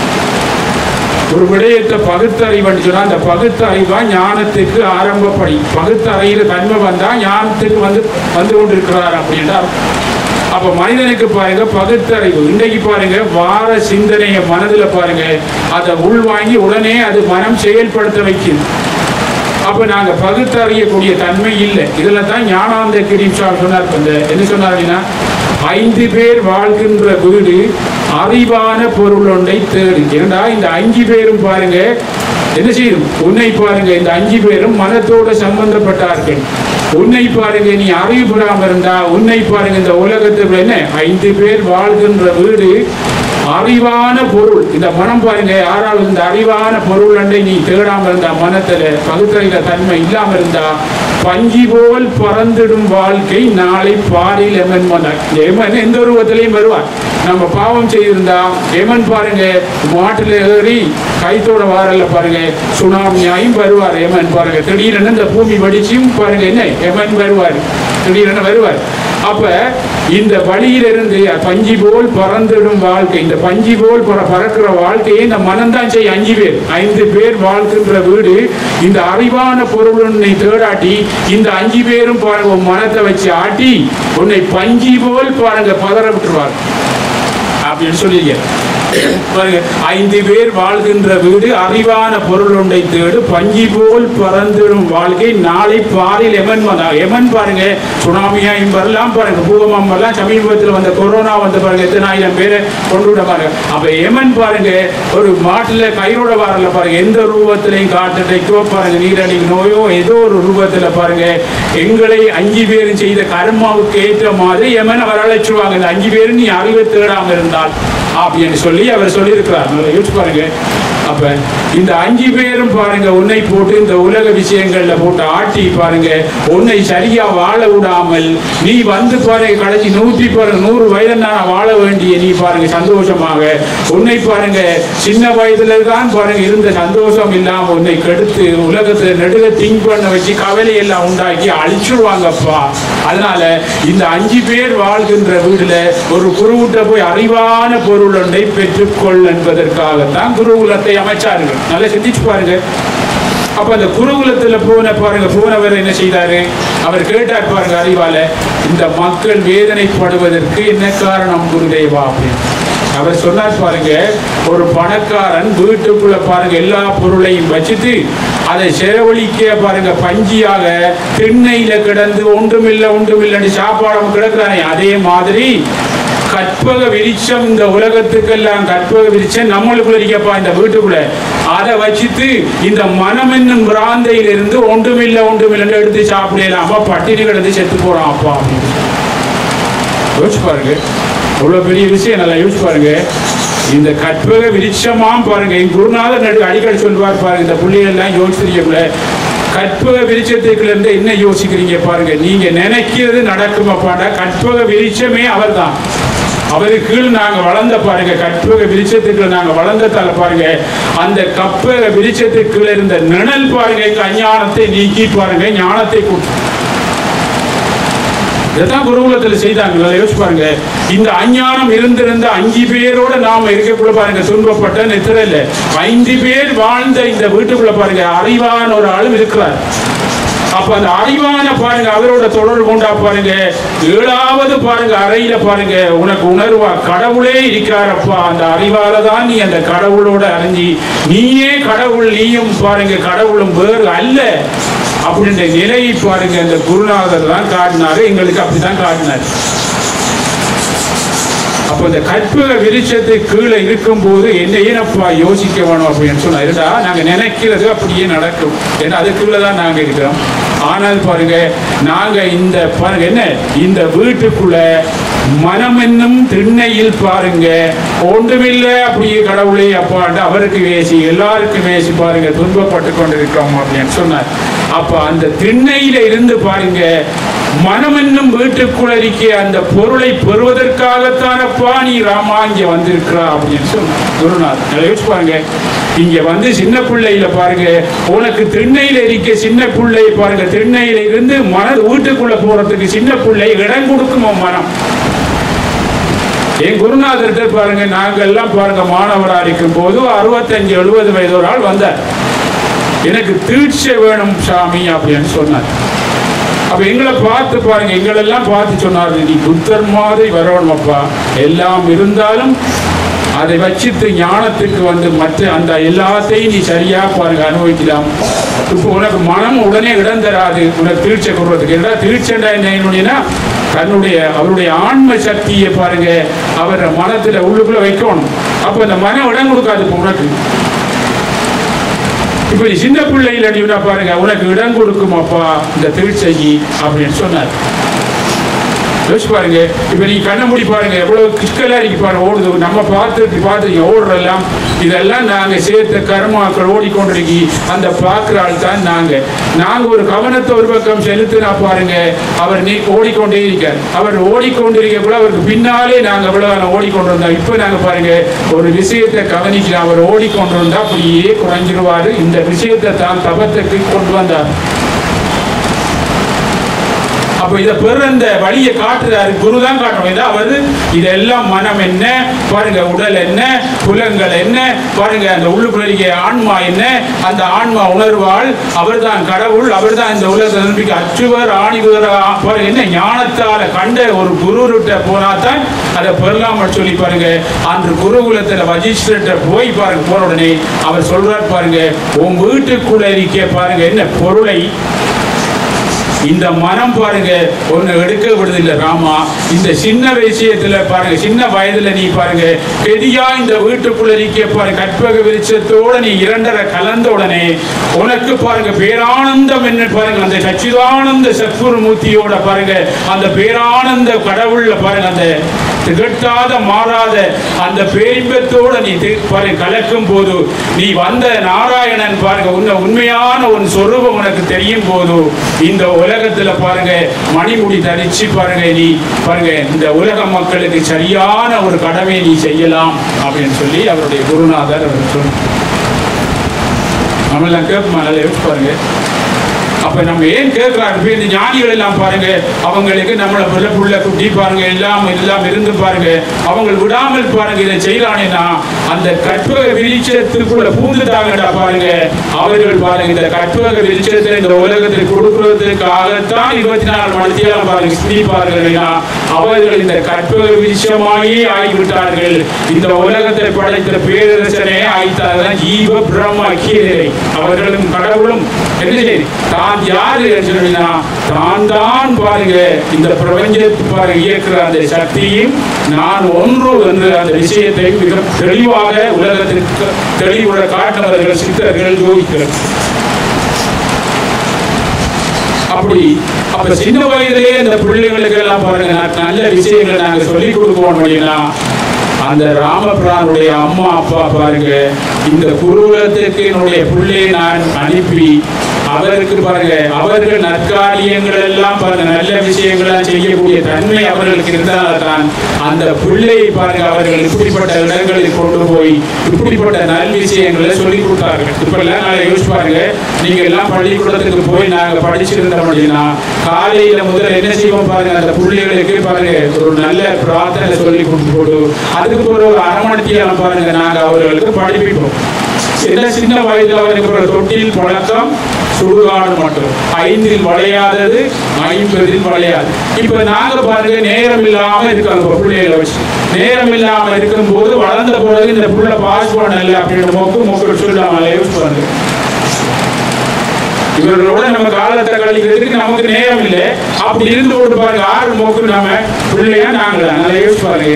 ஒரு விடயத்தை பகுத்தறிவுன்னு சொன்னா அந்த பகுத்தறிவா ஞானத்துக்கு ஆரம்பப்படி. பகுத்தறிகிற தன்மை வந்தா ஞானத்துக்கு வந்து வந்து கொண்டிருக்கிறார் அப்படின்னா அப்ப மனிதனுக்கு பாருங்க பகுத்தறிவு இன்றைக்கு பாருங்க வார சிந்தனைய மனதுல பாருங்க அதை உள்வாங்கி உடனே அது மனம் செயல்படுத்த வைக்குது. அப்ப நாங்க பகுத்தறியக்கூடிய தன்மை இல்லை. இதுல தான் ஞானானந்த கிரீம் சொன்னார். என்ன சொன்னார் அப்படின்னா ஐந்து பேர் வாழ்கின்ற வீடு அறிவான பொருள் ஒன்றை தேடு. ஏன்னா இந்த அஞ்சு பேரும் பாருங்க என்ன செய்யும் உன்னை பாருங்க இந்த அஞ்சு பேரும் மனத்தோடு சம்பந்தப்பட்டார்கள். உன்னை பாருங்க நீ அறிவு பெறாம இருந்தா உன்னை பாருங்க இந்த உலகத்துக்கு என்ன ஐந்து பேர் வாழ்கின்ற வீடு அறிவான பொருள். இந்த மனம் பாருங்க யாராவது இந்த அறிவான பொருள் அண்டை நீ தேடாம இருந்தா மனத்துல பகுத்தறிகிற தன்மை இல்லாம இருந்தா பஞ்சி போல் பறந்துடும் வாழ்க்கை நாளை பாரில் எமன் வந்தார். எமன் எந்த உருவத்திலையும் வருவார். நம்ம பாவம் செய்திருந்தா எமன் பாருங்க மாட்டுல ஏறி கைத்தோட வாரல்ல பாருங்க சுனாமியாயும் வருவார். எமன் பாருங்க திடீரென இந்த பூமி வடிச்சும் பாருங்க என்ன எமன் வருவார், திடீரென வருவார். அப்ப இந்த வழியிலிருந்து பஞ்சி போல் பறந்துடும் வாழ்க்கை, இந்த பஞ்சி போல் பறக்கிற வாழ்க்கையை இந்த மனம்தான் செய்ய. அஞ்சு பேர் ஐந்து பேர் வாழ்க்கின்ற வீடு இந்த அறிவான பொருள் உன்னை தேடாட்டி இந்த அஞ்சு பேரும் பாருங்க மனத்தை வச்சு ஆட்டி உன்னை பஞ்சி போல் பாருங்க பதற விட்டுருவார் அப்படின்னு சொல்லிங்க. பாருங்க ஐந்து பேர் வாழ்கின்ற வீடு அறிவான பொருள் ஒன்றை தேடு பஞ்சி போல் பறந்துடும் வாழ்க்கை நாளை பாரில் எமன் வந்தா. எமன் பாருங்க சுனாமியாயும் வரலாம் பாருங்க பூகம்பம் வரலாம். சமீபத்தில் வந்த கொரோனா வந்து பாருங்க எத்தனை ஆயிரம் பேரை கொண்டு விட பாருங்க. அப்ப எமன் பாருங்க ஒரு மாட்டுல கயிறோட வரல பாருங்க எந்த ரூபத்திலையும் காட்டுடைக்கோ பாருங்க நீரடி நோயோ ஏதோ ஒரு ரூபத்துல பாருங்க எங்களை அஞ்சு பேரும் செய்த கர்மாவுக்கு ஏற்ற மாதிரி எமனை வரவழைச்சுவாங்க. இந்த அஞ்சு பேரும் நீ அறிவை தேடாம இருந்தால் அப்படின்னு சொல்லி அவர் சொல்லியிருக்கிறார். யோசிச்சு பாருங்க. அப்ப இந்த அஞ்சு பேரும் பாருங்க உன்னை போட்டு இந்த உலக விஷயங்கள்ல போட்டு ஆட்டி பாருங்க, உன்னை சரியா வாழ விடாமல் நீ வந்து பாருங்க கடைசி நூற்றி பாருங்க நூறு வயது நான் வாழ வேண்டிய நீ பாருங்க சந்தோஷமாக உன்னை பாருங்க சின்ன வயதுல தான் பாருங்க இருந்த சந்தோஷம் இல்லாம உன்னை கெடுத்து உலகத்துல நெடுக திங்க் பண்ண வச்சு கவலை எல்லாம் உண்டாக்கி அழிச்சுடுவாங்கப்பா. அதனால இந்த அஞ்சு பேர் வாழ்கின்ற வீடுல ஒரு குருவுட்ட போய் அறிவான பொருள் ஒன்றை பெற்றுக்கொள் என்பதற்காகத்தான் குருகுலத்தை அமைச்சார்கள். நல்லா சிந்திச்சு பாருங்க. அப்ப அந்த குருகுலத்துல போன பாருங்க போனவர் என்ன செய்தாரு? அவர் கேட்டார் பாருங்க அறிவால, இந்த மக்கள் வேதனைப்படுவதற்கு என்ன காரணம் குருதேவா அப்படின்னு. அவர் சொன்னார் பாருங்க, ஒரு பணக்காரன் வீட்டுக்குள்ள பாருங்க எல்லா பொருளையும் வச்சுட்டு அதை செலவழிக்க பாருங்க பஞ்சியாக திண்ணையில கிடந்து ஒன்றுமில்லை ஒன்றுமில்லை சாப்பாடு கிடக்குறானே, அதே மாதிரி கற்பக விருட்சம் இந்த உலகத்துக்கெல்லாம் கற்பக விருட்சம் நம்மளுக்குள்ள இருக்கப்பா இந்த வீட்டுக்குள்ள அதை வச்சுட்டு இந்த மனம் என்னும் பிராந்தையிலிருந்து ஒன்றுமில்லை ஒன்றுமில்லை எடுத்து சாப்பிடலாம். அப்பா பட்டினி கிடந்து செத்து போறான் அப்பா அப்படின்னு யோசிச்சு பாருங்க. அவ்வளவு பெரிய விஷயம். நல்லா யோசிச்சு பாருங்க. இந்த கற்பக விருட்சமாம் பாருங்க என் குருநாதர் நடு அடிக்கடி சொல்லுவார் பாருங்க, இந்த புள்ளிகள் எல்லாம் யோசிச்சிருக்கல கற்பக விருட்சத்துக்குள்ள இருந்து என்ன யோசிக்கிறீங்க பாருங்க, நீங்க நினைக்கிறது நடக்குமாப்பாண்டா. கற்பக விருட்சமே அவர் தான், அவருக்கு கீழ் நாங்க வளர்ந்த பாருங்க கற்பக விருட்சத்துக்குள்ள நாங்க வளர்ந்ததால பாருங்க அந்த கற்பக விருட்சத்துக்குள்ள இருந்த நிழல் பாருங்க எங்க அஞ்ஞானத்தை நீக்கி பாருங்க ஞானத்தை கொடுத்து இதான் குருகுலத்தில் செய்தாங்க. யோசிச்சு பாருங்க. இந்த அஞ்ஞானம் இருந்திருந்த அஞ்சு பேரோட நாம இருக்கக்குள்ள பாருங்க துன்பப்பட்ட நித்திரையில ஐந்து பேர் வாழ்ந்த இந்த வீட்டுக்குள்ள பாருங்க அறிவான ஒரு ஆளும் இருக்கிறார். அப்ப அந்த அறிவான பாருங்க அவரோட தொடர்பு கொண்டா பாருங்க ஏழாவது பாருங்க அறையில பாருங்க உனக்கு உணர்வா கடவுளே இருக்காரப்பா. அந்த அறிவால தான் நீ அந்த கடவுளோட அறிஞ்சி நீயே கடவுள், நீயும் பாருங்க கடவுளும் வேறு அல்ல அப்படின்ற நிலையை பாருங்க அந்த குருநாதர் தான் காட்டினாரு, எங்களுக்கு அப்படித்தான் காட்டினார். அப்ப இந்த கற்பக விருட்சத்தை கீழே இருக்கும் போது என்ன ஏனப்பா யோசிக்க வேணும் அப்படின்னு சொன்னா இருந்தா நாங்க நினைக்கிறது அப்படியே நடக்கும். ஏன்னா அதுக்குள்ளதான் நாங்க இருக்கிறோம். ஆனால் பாருங்க நாங்க இந்த பாருங்க என்ன இந்த வீட்டுக்குள்ள மனம் என்னும் திண்ணையில் பாருங்க ஒன்றுமில்லை அப்படியே கடவுளே அப்பாண்டு அவருக்கு வேசி எல்லாருக்கும் வேசி பாருங்க துன்பப்பட்டு கொண்டிருக்கோம் அப்படின்னு சொன்னார். அப்ப அந்த திண்ணையில இருந்து பாருங்க மனம் என்னும் வீட்டுக்குள்ள இருக்க அந்த பொருளை பெறுவதற்காகத்தானப்பா நீ ராமா இங்க வந்திருக்கிறா அப்படின்னு சொன்னார் குருநாதர். யோசிச்சு பாருங்க. இங்க வந்து சின்ன பிள்ளையில பாருங்க உனக்கு திண்ணையில இருக்க சின்ன பிள்ளை பாருங்க திண்ணையில இருந்து மன வீட்டுக்குள்ள போறதுக்கு சின்ன பிள்ளை இடம் கொடுக்குமோ மனம். என் குருநாதர்கிட்ட பாருங்க நாங்க எல்லாம் பாருங்க மாணவரா இருக்கும் போது அறுபத்தஞ்சு எழுபது வயது ஒரு ஆள் வந்தார். எனக்கு தீட்சை வேணும் சாமி அப்படின்னு சொன்னார். அப்ப எங்களை பார்த்து பாருங்க எங்களெல்லாம் பார்த்து சொன்னாரு, நீ புத்தர் மாதிரி வரணுமப்பா, எல்லாம் இருந்தாலும் அதை வச்சுட்டு ஞானத்துக்கு வந்து மற்ற அந்த எல்லாத்தையும் நீ சரியா பாருங்க அனுபவிக்கலாம். இப்போ உனக்கு மனம் உடனே இடம் தராது உனக்கு தீட்சை கொடுறதுக்கு. ஏன்னா தீட்சைண்டா என்ன தன்னுடைய அவருடைய ஆன்ம சக்தியை பாருங்க அவர் மனத்துல உள்ளுக்குள்ள வைக்கணும். அப்ப அந்த மனம் இடம் கொடுக்காது இப்போ உனக்கு. இப்ப சின்ன பிள்ளையில நீ பாருங்க உனக்கு இடம் கொடுக்குமாப்பா இந்த தீட்சைக்கு அப்படின்னு சொன்னார். யோசிச்சு பாருங்க. இப்ப நீ கண்ண மூடி பாருங்க எவ்வளவு கிஷ்கலா இருக்கு பாருங்க ஓடுது. நம்ம பார்த்துட்டு பார்த்து ஓடுறெல்லாம் இதெல்லாம் நாங்க சேர்த்த கர்மாக்கள் ஓடிக்கொண்டிருக்கி அந்த பார்க்கிற ஆள் தான் நாங்க. நாங்க ஒரு கவனத்தை ஒரு பக்கம் செலுத்தினா பாருங்க அவர் நீ ஓடிக்கொண்டே இருக்கார். அவர் ஓடிக்கொண்டிருக்க கூட அவருக்கு பின்னாலே நாங்க எவ்வளவு ஓடிக்கொண்டிருந்தோம். இப்ப நாங்க பாருங்க ஒரு விஷயத்தை கவனிக்கலாம். அவர் ஓடிக்கொண்டிருந்தா அப்படியே குறைஞ்சிருவாரு. இந்த விஷயத்தை தான் தபத்துக்கு கொண்டு வந்தார். அப்ப இதை பெற இந்த வழியை காட்டுறாரு குரு தான் காட்டணும். அவரு இதெல்லாம் மனம் என்ன பாருங்க, உடல் என்ன, புலங்கள் என்ன பாருங்க, அந்த உள்ளுக்குள்ள ஆன்மா என்ன, அந்த ஆன்மா உணர்வாள் அவர் தான் கடவுள், அவர் தான் இந்த உலகத்தை நம்பிக்கை அச்சுவர் ஆணிவர் பாருங்க என்ன ஞானத்தால கண்ட ஒரு குருகிட்ட போனாதான் அதை பெறலாமல் சொல்லி பாருங்க. அன்று குருகுலத்துல வசிஷ்டர்கிட்ட போய் பாருங்க போன உடனே அவர் சொல்றார் பாருங்க உன் வீட்டுக்குள்ள இருக்க பாருங்க என்ன பொருளை இந்த மனம் பாருங்க ஒன்னு எடுக்க விடுதில்லை ராமா. இந்த சின்ன விஷயத்துல பாருங்க சின்ன வயதுல நீ பாருங்க பெரியா இந்த வீட்டுக்குள்ள இருக்க பாருங்க கற்பக விருட்சத்தோட நீ இரண்டரை கலந்த உடனே உனக்கு பாருங்க பேரானந்தம் என்ன பாருங்க அந்த சச்சிதானந்த சத்குரு மூர்த்தியோட பாருங்க அந்த பேரானந்த கடவுள்ல பாருங்க அந்த திகட்டாத மாறாத அந்த பேரின்பத்தோடு நீ பாருங்க கலக்கும் போது நீ வந்த நாராயணன் பாருங்க உன்னை உண்மையான ஒரு சொரூபம் உனக்கு தெரியும் போது இந்த உலகத்துல பாருங்க மணிமுடி தரிச்சு பாருங்க நீ பாருங்க இந்த உலக மக்களுக்கு சரியான ஒரு கடமை நீ செய்யலாம் அப்படின்னு சொல்லி அவருடைய குருநாதர் அவர் சொன்னார். நம்மளாம் கேட்போம் நல்லா யோசிச்சு பாருங்க. அப்ப நம்ம ஏன் கேட்கிறாரு இந்த ஞானிகள் எல்லாம் பாருங்க அவங்களுக்கு நம்மளை புள்ள புள்ள குட்டி பாருங்க எல்லாம் எல்லாம் இருந்து பாருங்க அவங்க விடாமல் பாருங்க இதை செய்யறானேன்னா அந்த கற்பக விருட்சத்துக்குள்ள பூந்துட்டாங்கடா பாருங்க அவர்கள் பாருங்க இந்த கற்பக விருட்சத்தை இந்த உலகத்தில் கொடுக்கிறதுக்காகத்தான் இருபத்தி நாலு மணி நேரம் பாருங்க சிந்திப்பார்கள்னா அவர்கள் இந்த கற்பக விருட்சமாயே ஆகிவிட்டார்கள். இந்த உலகத்தை படைத்த பேரரசனே ஆயிட்டார்கள் ஜீவ பிரம்ம அக்கியரை அவர்களும் கடவுளும் என்ன செய்யுது தான் யாரு சொன்னா தான் தான் பாருங்க இந்த பிரபஞ்சத்தை பாருங்க இயக்குற அந்த சக்தியும் நான் ஒன்று என்று அந்த விஷயத்தை மிக தெளிவாக உலகத்திற்கு தெளிவுற காட்டினவர்கள் சித்தர்கள் யோகிக்கிறார். அப்படி அப்ப சின்ன வயதிலேயே இந்த பிள்ளைகளுக்கு எல்லாம் பாருங்க நல்ல விஷயங்களை நாங்க சொல்லிக் கொடுப்போம் அப்படின்னா அந்த ராமபிரானுடைய அம்மா அப்பா பாருங்க இந்த குருகுலத்துக்கு என்னுடைய பிள்ளையை நான் அனுப்பி அவருக்கு பாருங்க அவர்கள் நற்காரியங்கள் எல்லாம் பாருங்க நல்ல விஷயங்களா செய்யக்கூடிய தன்மை அவர்களுக்கு இருந்தால்தான் அந்த பிள்ளையை பாருங்க அவர்கள் இப்படிப்பட்ட இடங்களில் கொண்டு போய் இப்படிப்பட்ட நல் விஷயங்களை சொல்லிக் கொடுத்தார்கள். இப்ப எல்லாம் நாளை யோசிச்சு பாருங்க நீங்க எல்லாம் பள்ளிக்கூடத்துக்கு போய் நாங்க படிச்சிருந்தோம் அப்படின்னா காலையில முதல்ல என்ன செய்வோம் பாருங்க அந்த பிள்ளைகளுக்கு பாருங்க ஒரு நல்ல பிரார்த்தனை சொல்லி கொடுத்து போடு அதுக்கு ஒரு அரை மணி நேரம் பாருங்க நாங்க அவர்களுக்கு படிப்பிப்போம். என்ன சின்ன வயதில் அவருக்கு தொட்டில் பழக்கம் சுடுகாடு மட்டும் ஐந்தில் வளையாதது ஐம்பதில் வளையாது. இப்ப நாங்க பாருங்க நேரம் இல்லாம இருக்காங்க பிள்ளைகளை வச்சு நேரம் இல்லாம இருக்கும் போது வளர்ந்த பிறகு இந்த புள்ள பாஸ் பண்ணல அப்படின்னு மொக்கு மொக்கு சொல்லாம யோசிச்சு பாருங்க. இவர்களோட நம்ம காலத்தை கழிக்கிறதுக்கு நமக்கு நேரம் இல்லை. அப்படி இருந்து கொண்டு பாருங்க ஆறு மொக்கு நாம பிள்ளையா நாங்களா நல்லா யோசிச்சு பாருங்க.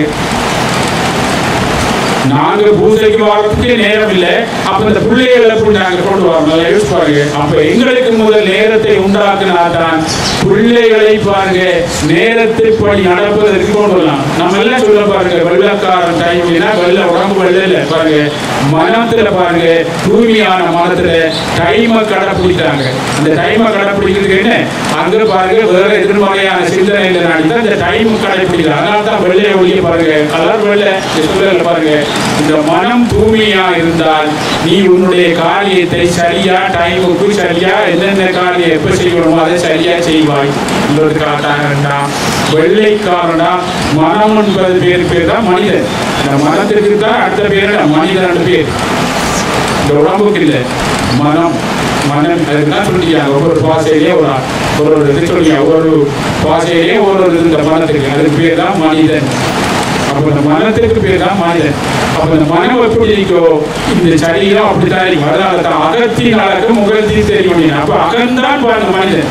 நாங்க பூஜைக்கு வரதுக்கு நேரம் இல்லை. அப்ப இந்த பிள்ளைகளை நாங்க கொண்டு வரோம் நல்லா யோசிச்சு பாருங்க. அப்ப எங்களுக்கு முதல் நேரத்தை உண்டாக்குனாதான் பிள்ளைகளை பாருங்க நேரத்திற்படி நடப்பதற்கு கொண்டு வரலாம். நம்ம எல்லாம் சொல்ல பாருங்க வெள்ளக்காரன் டைம்னா வெள்ள உடம்பு வெள்ள இல்லை பாருங்க மனத்துல பாருங்க தூய்மையான மனத்துல டைமை கடைப்பிடிக்கிறாங்க. அந்த டைமை கடைப்பிடிக்கிறதுக்கு என்ன அங்க பாருங்க வேற எதிர்மறையான சிந்தனையில நடந்தா இந்த டைம் கடைப்பிடிக்கிறாங்க. அதனால்தான் வெள்ளைய ஒளிய பாருங்க கலர் வெள்ளை சூழல் பாருங்க. இந்த மனம் தூய்மையா இருந்தால் நீ உன்னுடைய காரியத்தை சரியா டைமுக்கு சரியா என்னென்ன காரியம் எப்ப செய்யணுமோ அதை சரியா செய்வாய். காரணம் வெள்ளைக்காரனா மனம் என்பது பேர் பேர் தான் மனிதன். இந்த மனத்திற்கு தான் அடுத்த பேர் மனிதன் பேர். இந்த உடம்புக்கு இல்லை மனம் மனம் அதுதான் சொல்லியாங்க. ஒவ்வொரு பாசையிலே ஒரு ஒரு இது சொல்லியா ஒரு பாசையிலே ஒரு ஒரு இந்த மனத்திற்கு அதுக்கு பேர் தான் மனிதன். அப்ப இந்த மனத்திற்கு பேர் தான் மனிதன். அப்ப இந்த மனம் எப்படி இருக்கோ இந்த சரீரம் அப்படித்தான் இருக்கும். அதனால அகத்தின் அழகு முகத்தில் தெரியும். அப்ப அகம்தான் பாருங்க மனிதன்.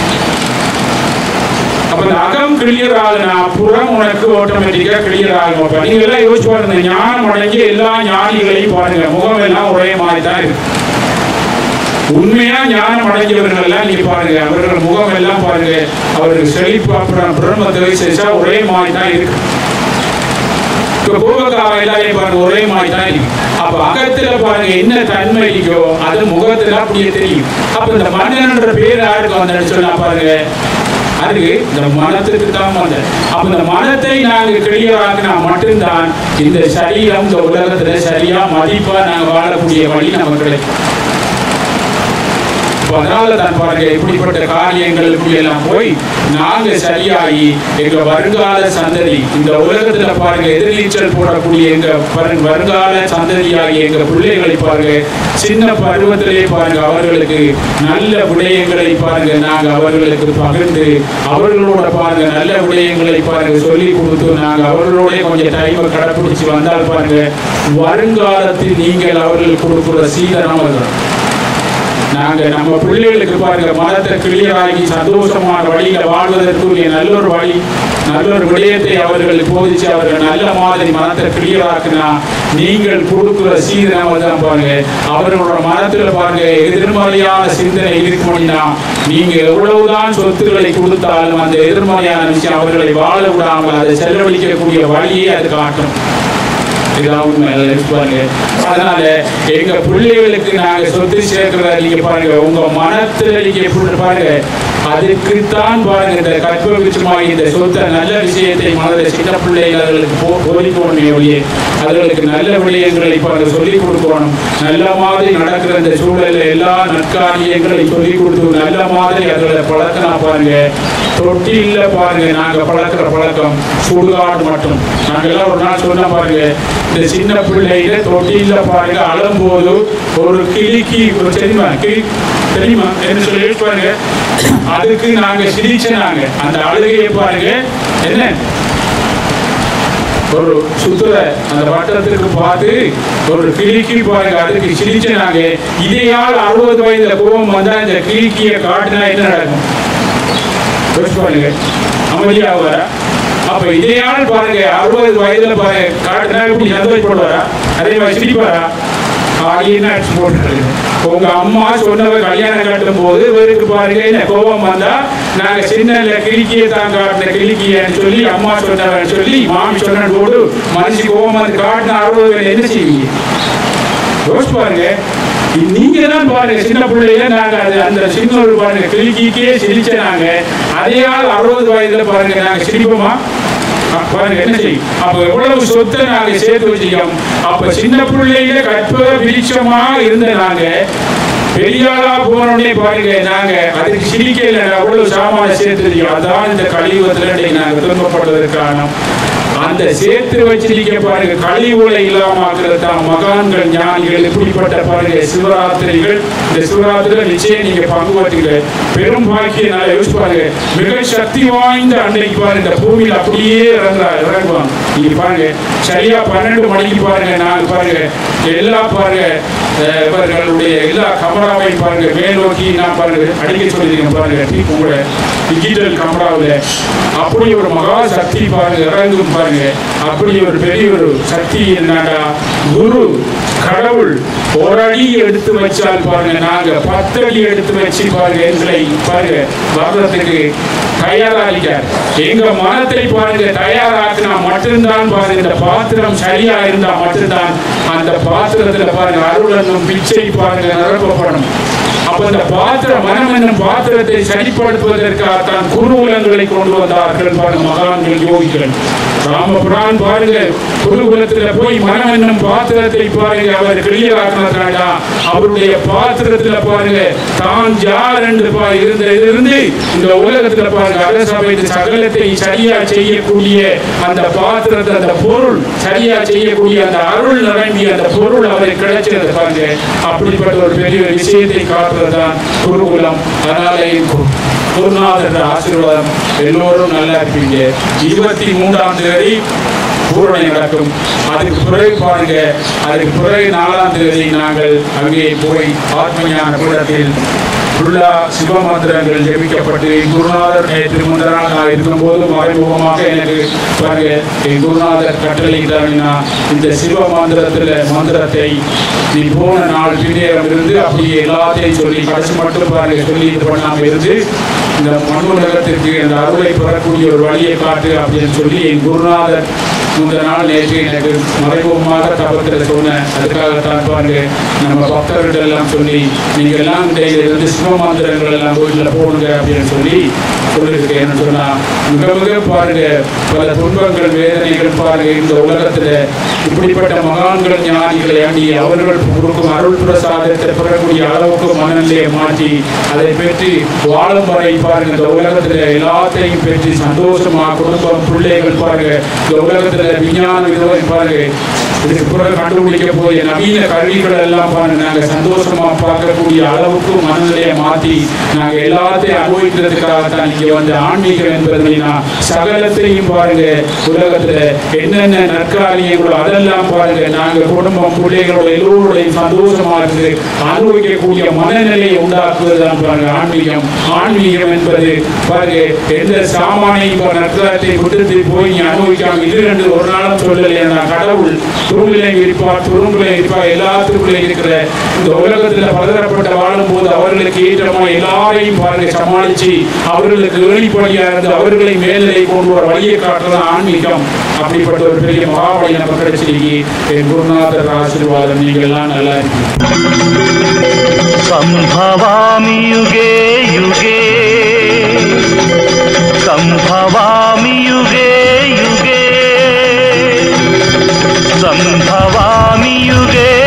அப்ப இந்த அகம் கிளியர் ஆகுனா புறம் உனக்கு ஆட்டோமேட்டிக்கா கிளியர் ஆகும். அப்ப நீங்க எல்லாம் யோசிச்சு பாருங்க ஞானம் அடங்கிய எல்லா ஞானிகளையும் பாருங்க முகம் எல்லாம் ஒரே மாதிரி தான் இருக்கு. உண்மையா ஞானம் அடைஞ்சவர்கள் எல்லாம் நீங்க பாருங்க அவர்கள் முகம் எல்லாம் பாருங்க அவர்கள் செழிப்பா பிரம்மத்தை செஞ்சா ஒரே மாதிரி தான் இருக்கு. எல்லாரையும் பாருங்க ஒரே மாதிரி தான் இருக்கு. அப்ப அகத்துல பாருங்க என்ன தன்மை இருக்கோ அது முகத்துல அப்படியே தெரியும். அப்ப இந்த மனிதன்ற பேர் யாருக்கு வந்து சொன்னா பாருங்க அதுக்கு இந்த மனத்திற்கு தான் வந்த. அப்ப இந்த மனத்தை நாங்க கிளியராக்கினா மட்டும்தான் இந்த சரீரம் இந்த உலகத்துல சரியா மதிப்பா நாங்க வாழக்கூடிய வழி நமக்கு கிடைக்கும். அதனால தான் பாருங்க இப்படிப்பட்ட காரியங்கள் எல்லாம் போய் நாங்க சரியாகி எங்க வருங்கால சந்ததி இந்த உலகத்துல பாருங்க எதிர்நீச்சல் போடக்கூடிய எங்க வருங்கால சந்ததியாகி எங்க பிள்ளைகளை பாருங்க சின்ன பருவத்திலே பாருங்க அவர்களுக்கு நல்ல விடயங்களை பாருங்க நாங்க அவர்களுக்கு பகிர்ந்து அவர்களோட பாருங்க நல்ல விடயங்களை பாருங்க சொல்லி கொடுத்து நாங்க அவர்களோட கொஞ்சம் டைமை கடைப்பிடிச்சு வந்தால் பாருங்க வருங்காலத்தில் நீங்கள் அவர்கள் கொடுக்கிற சீதனம் நாங்கள் நம்ம பிள்ளைகளுக்கு பாருங்க மனத்தை கிளியராகி சந்தோஷமான வழியில் வாழ்வதற்குரிய நல்ல ஒரு வழி நல்ல ஒரு விடயத்தை அவர்களுக்கு போதிச்சு அவர்கள் நல்ல மாதிரி மனத்தை கிளியராக்குனா நீங்கள் கொடுக்குற சீதனாவை தான் பாருங்க அவர்களோட மனத்தில் பாருங்க எதிர்மறையான சிந்தனை இருக்கும்னா நீங்க எவ்வளவுதான் சொத்துக்களை கொடுத்தாலும் அந்த எதிர்மறையான விஷயம் அவர்களை வாழ விடாமல் அதை செலவழிக்கக்கூடிய வழியே அது காட்டும். அதனால எங்க பிள்ளைகளுக்கு நாங்க சொத்து சேர்க்கிறத நீங்க பாருங்க உங்க மனத்துல நீங்க பாருங்க அதுக்குத்தான் பாருங்க இந்த கற்பவிச்சமாக இந்த சொத்தை நல்ல விஷயத்தை மனதில் சின்ன பிள்ளைகளுக்கு போதிக்கணும் ஒழிய அவர்களுக்கு நல்ல விடயங்களை பாருங்க சொல்லிக் கொடுக்கணும். நல்ல மாதிரி நடக்கிற இந்த சூழலில் எல்லா நற்காரியங்களையும் சொல்லிக் கொடுத்து நல்ல மாதிரி அவர்களை பழக்கினா பாருங்க தொட்டில பாருங்க நாங்க பழக்கிற பழக்கம் சுடுகாடு மட்டும். நாங்க எல்லாம் ஒரு நாள் சொன்ன பாருங்க இந்த சின்ன பிள்ளையில தொட்டில பாருங்க அழும்போது ஒரு கிளிக்கு ஒரு தெரியுமா கிளி தெரியுமா என்று சொல்லி பாருங்க அதுக்கு நாங்க சிரிச்சாங்க அந்த அழுகையை பாருங்க என்ன ஒரு சுத்துற அந்த வட்டத்திற்கு பார்த்து ஒரு கிளிக்கி பாருங்க அதுக்கு சிரிச்சாங்க. இதையால் அறுபது வயதுல கோபம் வந்தா இந்த கிளிக்கிய காட்டினா என்ன நடக்கும் பாருங்க அமைதியாக. அப்ப இதையால் பாருங்க அறுபது வயதுல பாருங்க காட்டினா இப்படி சந்தோஷப்படுவாரா அதே மாதிரி சிரிப்பாரா போட்டு. உங்க அம்மா சொன்னவ கல்யாணம் கட்டும் போது இவருக்கு பாருங்க என்ன கோபம் வந்தா நாங்க சின்ன கிளிக்கியை தான் காட்டின கிளிக்கியன்னு சொல்லி அம்மா சொன்னவன்னு சொல்லி மாமி சொன்ன போது மனுஷி கோபம் வந்து காட்டின அறுபது என்ன செய்வீங்க யோசிச்சு பாருங்க. நீங்க தான் பாருங்க சின்ன பிள்ளையில நாங்க அது அந்த சின்ன ஒரு பாருங்க கிளிக்கிக்கே சிரிச்ச நாங்க அதையால் அறுபது வயதுல பாருங்க நாங்க சிரிப்போமா பாருங்க என்ன செய்யும். அப்ப எவ்வளவு சொத்தை நாங்க சேர்த்து வச்சுக்கோம். அப்ப சின்ன பிள்ளையில கற்ப விருட்சமா இருந்த நாங்க பெரியாளா போனோடனே பாருங்க நாங்க அதுக்கு சிரிக்கையில எவ்வளவு சாமான சேர்த்து வச்சுக்கோம். அதான் இந்த கலியுகத்துல நாங்க துன்பப்படுவதற்கான அந்த சேர்த்து வச்சிருக்க பாருங்க கழிவுகளை இல்லாமக்கிறது தான் மகான்கள் ஞானிகள் இப்படிப்பட்ட பாருங்க சிவராத்திரிகள். இந்த சிவராத்திரியில நிச்சயம் நீங்க பங்கு பற்றுங்க பெரும் பாக்கியனால யோசிச்சு பாருங்க மிக சக்தி வாய்ந்த அன்னைக்கு பாருங்க இந்த பூமியில் அப்படியே இறங்குறா இறங்குவாங்க. நீங்க பாருங்க சரியா பன்னெண்டு மணிக்கு பாருங்க நாங்க பாருங்க எல்லா பாருங்க இவர்களுடைய எல்லா கமராவையும் பாருங்க மேல் நோக்கி நான் பாருங்க அடிக்க சொல்லிருக்கேன் பாருங்க உங்களோட டிஜிட்டல் கமராவில் அப்படி ஒரு மகா சக்தி பாருங்க இறங்கும் பாருங்க. அப்படி ஒரு பெரிய ஒரு சக்தி என்னடா குரு கடவுள் ஒரு அடி எடுத்து வச்சால் பாருங்க நாங்க பத்து அடி எடுத்து வச்சு பாருங்க எங்களை பாருங்க வர்றதுக்கு தயாராகிட்டார். எங்க மனத்தை பாருங்க தயாராக்கினா மட்டும்தான் பாருங்க இந்த பாத்திரம் சரியா இருந்தா மட்டும்தான் அந்த பாத்திரத்துல பாருங்க அருள் என்னும் பிச்சை பாருங்க நிரப்பப்படும். அப்ப இந்த பாத்திர மனம் என்னும் பாத்திரத்தை சரிப்படுத்துவதற்காகத்தான் குருகுலங்களை கொண்டு வந்தார்கள் பாருங்க மகான்கள் யோகிகள். ராமபுரான் பாருங்க குருகுலத்துல போய் மனம் என்னும் பாத்திரத்தை பாருங்க அவர் கிளியராக்கினாரா அவருடைய பாத்திரத்துல பாருங்க தான் யார் என்று இருந்த இருந்து இந்த உலகத்துல பாருங்க அரசபை சகலத்தை சரியா செய்யக்கூடிய அந்த பாத்திரத்தை அந்த பொருள் சரியா செய்யக்கூடிய அந்த அருள் நிரம்பிய அந்த பொருள் அவருக்கு கிடைச்சது பாருங்க. அப்படிப்பட்ட ஒரு பெரிய விஷயத்தை காட்டுறதுதான் குருகுலம். அதனால குருநாதர் ஆசீர்வாதம் எல்லோரும் நல்லா இருப்பீங்க. இருபத்தி மூன்றாம் தேதி பூரணை நடக்கும். அதுக்கு பிறகு பாருங்க அதுக்கு பிறகு நாலாம் தேதி நாங்கள் அங்கே போய் ஆத்மஞான கூடத்தில் ஃபுல்லா சிவ மந்திரங்கள் ஜெபிக்கப்பட்டு குருநாதர் நேற்று முந்தின நாள் நான் இருக்கும்போது மறைமுகமாக எனக்கு பாருங்க என் குருநாதர் கட்டளையிட்டாங்கன்னா இந்த சிவ மந்திரத்தில் மந்திரத்தை நீ போன நாள் பின்னேறம் இருந்து அப்படியே எல்லாத்தையும் சொல்லி கடைசி மட்டும் பாருங்க சொல்லி இது பண்ணாமல் இருந்து இந்த மண்ணுலகத்திற்கு இந்த அருளை பெறக்கூடிய ஒரு வழியை காட்டு அப்படின்னு சொல்லி என் குருநாதர் முந்தின நாள் நேற்று எனக்கு மறைமுகமாக தபத்தில் சொன்னேன். அதுக்காகத்தான் பாருங்க நம்ம பக்தர்கள் எல்லாம் சொல்லி நீங்க எல்லாம் இருந்து சிவ மந்திரங்கள் எல்லாம் கோயிலில் போடுங்க அப்படின்னு சொல்லி சொல்லியிருக்கேன். என்ன சொன்னா மிக மிக பாருங்க பல துன்பங்கள் வேதனைகள் பாருங்க இந்த உலகத்துல இப்படிப்பட்ட மகான்கள் ஞானிகளை அணி அவர்கள் கொடுக்கும் அருள் பிரசாதத்தை பெறக்கூடிய அளவுக்கு மனநிலையை மாற்றி அதை பெற்று வாழும் வரை பாருங்க இந்த உலகத்துல எல்லாத்தையும் பெற்று சந்தோஷமா குடும்பம் பிள்ளைகள் பாருங்க இந்த உலகத்துல விஞ்ஞான விதவை பாருங்க இதுக்கு பிறகு கண்டுபிடிக்க போய் நவீன கருவிகள் எல்லாம் பாருங்க நாங்கள் சந்தோஷமா பார்க்கக்கூடிய அளவுக்கு மனநிலையை மாற்றி நாங்கள் எல்லாத்தையும் அனுபவிக்கிறதுக்காகத்தான் இங்கே வந்து ஆன்மீகம் என்பதுனா சகலத்தையும் பாருங்க உலகத்தில் என்னென்ன நற்காரியங்களோ அதெல்லாம் பாருங்க நாங்கள் குடும்பம் பிள்ளைகளோட எல்லோருடையும் சந்தோஷமா இருந்து அனுபவிக்கக்கூடிய மனநிலையை உண்டாக்குவது தான் பாருங்க ஆன்மீகம். ஆன்மீகம் என்பது பாருங்க எந்த சாமானையும் நற்காரியத்தை விட்டு போய் நீ அனுபவிக்காம இது என்று ஒரு நாளும் சொல்லலையா. கடவுள் துரும்பிலே இருப்பார், துரும்பிலே இருப்பார், எல்லாத்துக்குள்ளே இருக்கிற இந்த உலகத்தில் பலதரப்பட்ட வாழும் போது அவர்களுக்கு ஏற்றமா எல்லாரையும் பாருங்க சமாளிச்சு அவர்களுக்கு ஏழிப்படியா இருந்து அவர்களை மேல்நிலை கொண்டு வர வழியை காட்டுறதான் ஆன்மீகம். அப்படிப்பட்ட ஒரு பெரிய மகாவழி நமக்கு கிடைச்சிருக்கி. என் குருநாதர் ஆசீர்வாதம். நீங்க எல்லாம் நல்லா இருக்கீங்க. संभवामि युगे युगे संभवामि युगे युगे संभवामि युगे